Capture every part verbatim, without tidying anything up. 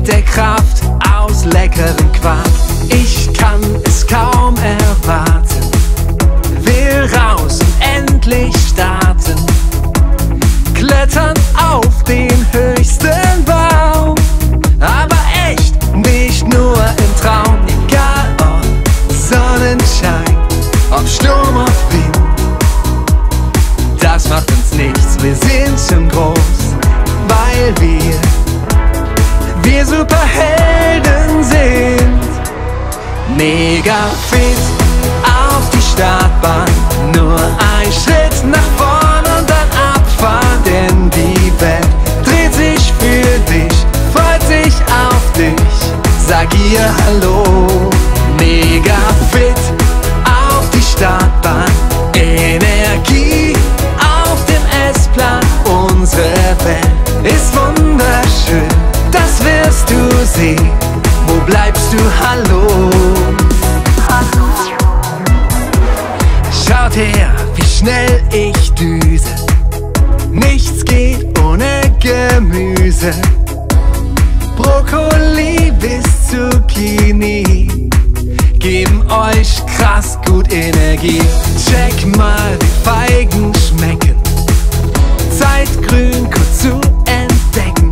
der Kraft aus leckerem Quark. Ich kann es kaum erwarten, will raus und endlich starten. Klettern auf den höchsten Baum, aber echt, nicht nur im Traum. Egal ob Sonnenschein, ob Sturm, ob Wind, das macht uns nichts, wir sind schon groß, weil wir, wir Superhelden sind. Mega fit auf die Startbahn, nur ein Schritt nach vorn und dann abfahren, denn die Welt dreht sich für dich, freut sich auf dich, sag ihr Hallo. Mega fit auf die Startbahn, Energie auf dem Essplan, unsere Welt ist wunderschön, das wirst du sehen, wo bleibst du, hallo? Schaut her, wie schnell ich düse, nichts geht ohne Gemüse, Brokkoli bis Zucchini geben euch krass gut Energie. Check mal, wie Feigen schmecken, Zeit Grünkohl zu entdecken,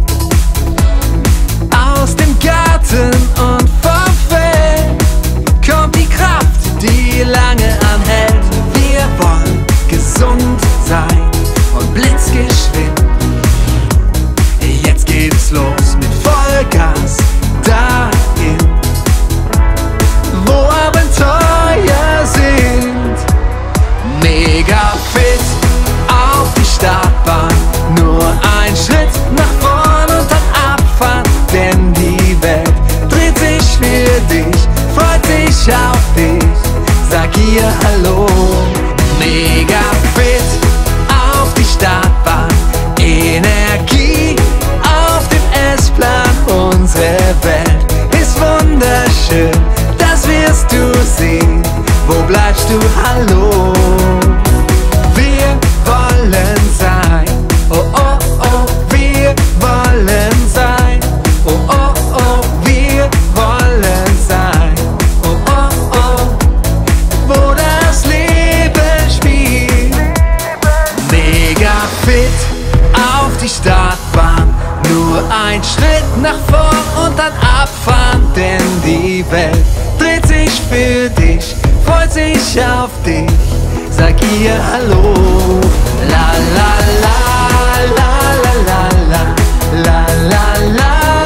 aus dem Garten und vom Feld kommt die Kraft, die lange anhält. Wir wollen gesund sein und blitzgeschwind. Jetzt geht es los mit Vollgas dahin, wo Abenteuer sind. Mega fit auf die Startbahn, nur ein Schritt nach vorn und dann abfahren, denn die Welt dreht sich für dich, freut sich auf dich, sag ihr Hallo. Mega fit auf die Startbahn, Energie auf dem Essplan, unsere Welt ist wunderschön, das wirst du sehen, wo bleibst du, hallo? Wir wollen sein, oh oh oh, wir wollen sein, oh oh oh, wir wollen sein, oh oh oh, wo das Leben spielt. Mega fit auf die Startbahn, nur ein Schritt nach vorn und dann abfahren, denn die Welt dreht sich für dich, freut sich auf dich, sag ihr Hallo. La la la la la la la la la la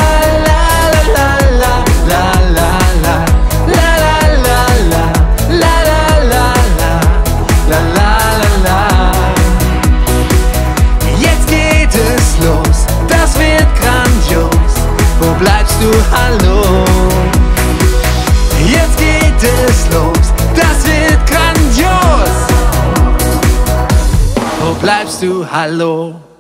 bleibst du, hallo? Jetzt geht es los, das wird grandios. Wo bleibst du, hallo?